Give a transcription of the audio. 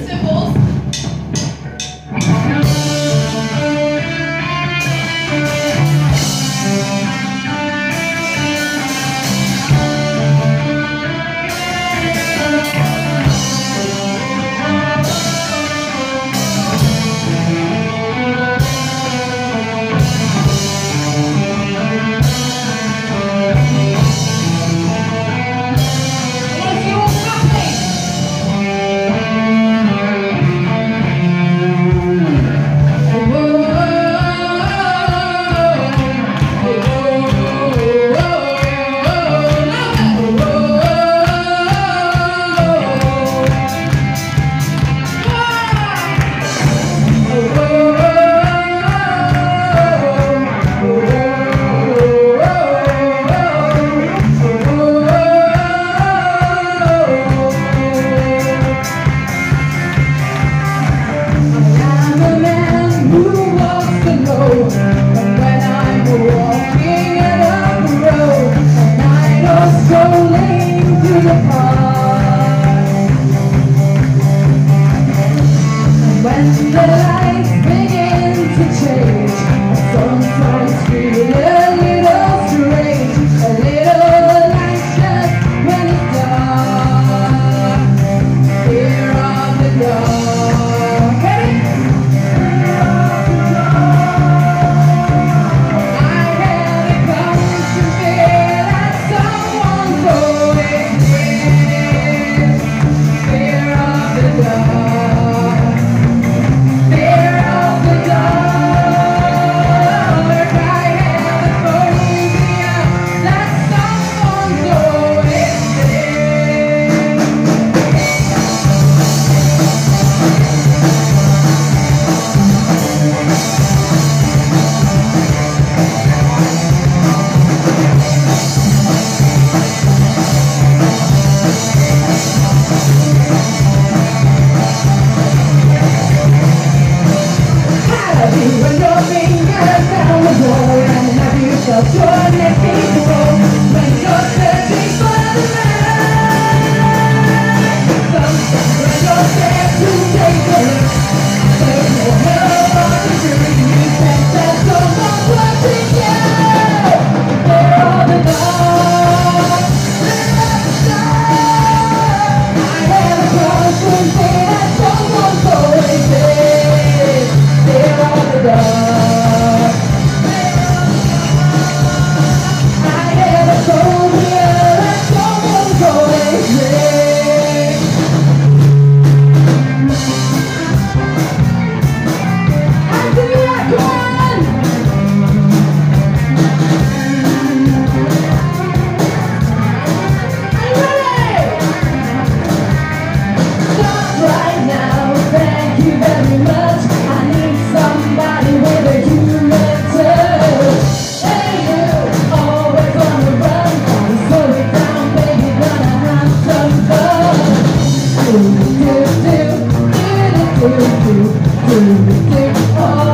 cymbals. When the lights begin to change, I sometimes feel a little strange, a little anxious when it's dark. Fear of the dark. Fear of the dark. I have a constant fear that someone's always near. Fear of the dark. When your fingers down the door and have you felt your neck before? When you're searching for the man, sometimes when you're scared to take a look, there's no help on the street. You sense that someone's watching you. They're all the dark. They're all the dark. I have a constant fear that someone's always there. They're all the dark. I have a phobia that someone's always there. I do like one. Are you ready? Stop right now. Thank you very much. I need somebody with a human touch. Hey you, always on the run. Slow it down, baby, gonna have some fun. Do do do do do do do do do.